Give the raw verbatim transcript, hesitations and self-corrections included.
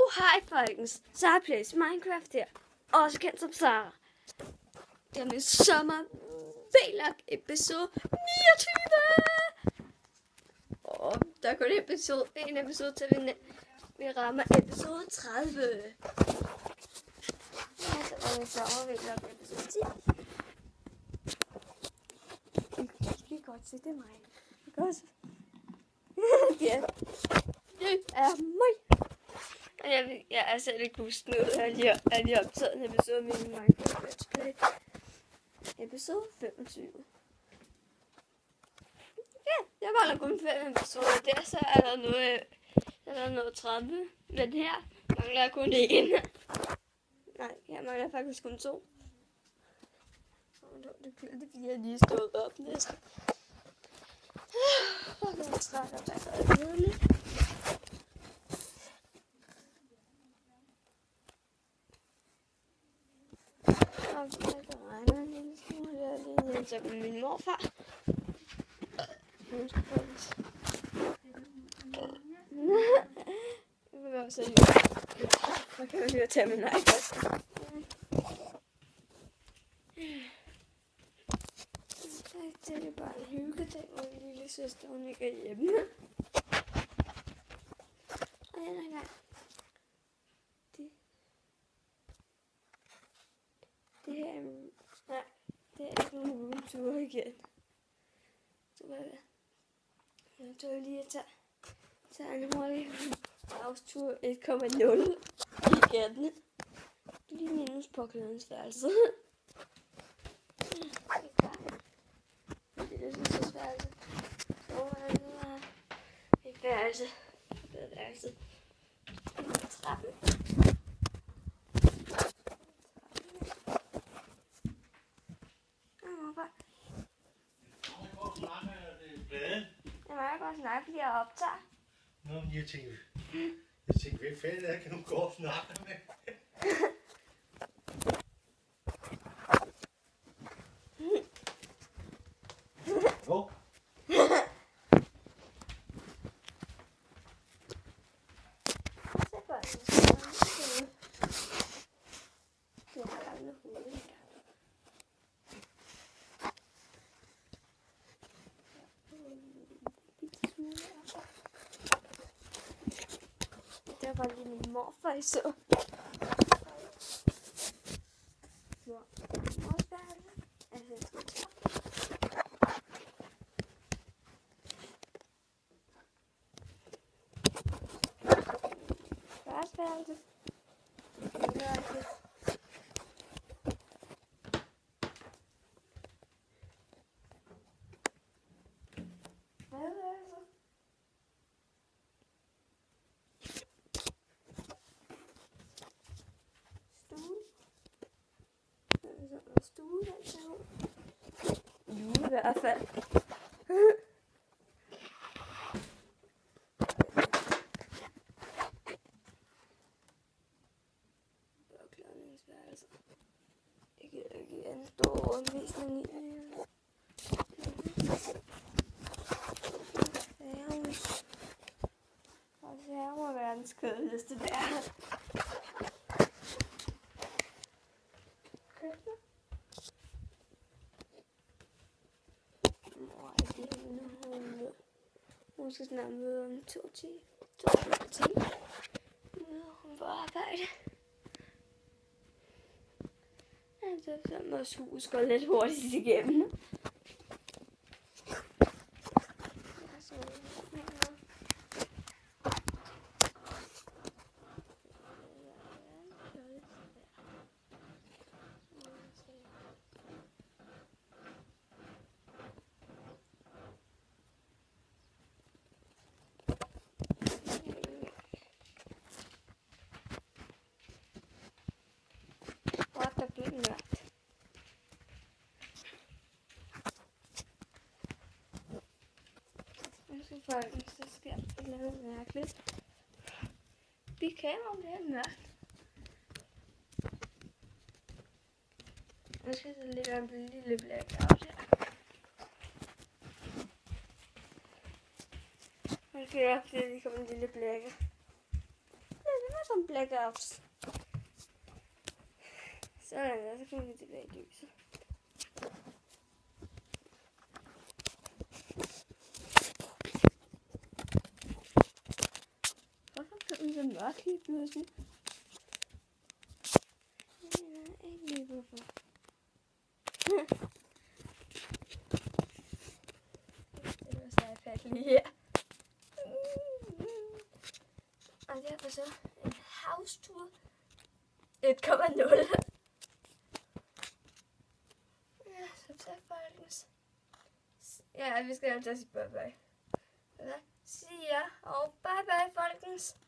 Oh, hej folkens. Sara Plays Minecraft her. Også kendt som Sara. Det er min sommer vlog episode niogtyve. Og der er kun en episode, en episode til vi, vi rammer episode tredive. Ja, så er det sommer vlog episode ti. I kan godt se, det er mig. I kan også. Ja. Det er mig. Jeg, vil, jeg er selv ikke huske noget, at jeg, at jeg har optaget en episode af min Minecraft Let's Play. Episode femogtyve. Ja, jeg mangler kun fem episoder der, så er der noget, er der noget tredive. Men her mangler jeg kun en. Nej, her mangler jeg faktisk kun to. Det er fordi jeg lige stået op næsten. Jeg er træt af at være kedelig. Og det regner en lille smule. Jeg er lige hjemme til min morfar. Nu skal jeg faktisk. Jeg vil også se. Så kan vi lige tage min iPad. Det er bare en hyggedag, hvor min lille søster hun ikke er hjemme. Og jeg er i gang. Det, det her er en, nej, det er ikke nogen roomtour igen. Så hvad er det? Jeg tror lige at tage, tage en hurtig dagstur et komma nul igen. Lige minus påklædningsværelset. Det er så svært. Så er det et værelse. Det er et værelse. En trappe. Jeg må godt snakke, fordi jeg optager. Nå, men jeg tænkte, jeg tænkte, hvad fanden er, kan du gå og snakke med? Hvor? Se bare, det er det gamle hoved. Det var bare lige min morfar, I så. Værelseværelse. Værelse. Badeværelse. Stue. Der er sådan en stue, der ser ud. Jo, i hvert fald. Jeg gider ikke en stor rundvisning i. Og så her må være den kedeligste der. Køkkenet. Mor er det hende. Hun skal snart møde om to timer. To timer. Møder hun på arbejde. Så så vores hus går lidt hurtigt igennem. Og der bliver mørkt. Folkens, så skal jeg lave noget mærkeligt. Vi kan om det er mørkt. Nu skal jeg lægge en lille blackout her. Måske er det, fordi der kommer en lille blække. Det er som blackouts. Sådan der, så kommer vi tilbage i lyset. Hvorfor blev den så mørk lige pludselig? Jeg ved ikke lige hvorfor. Det var så iPad lige her. Og derfor så en house tour et komma nul. Ja, så tak folkens. Ja, vi skal altså sige bye bye. Så siger og bye bye folkens.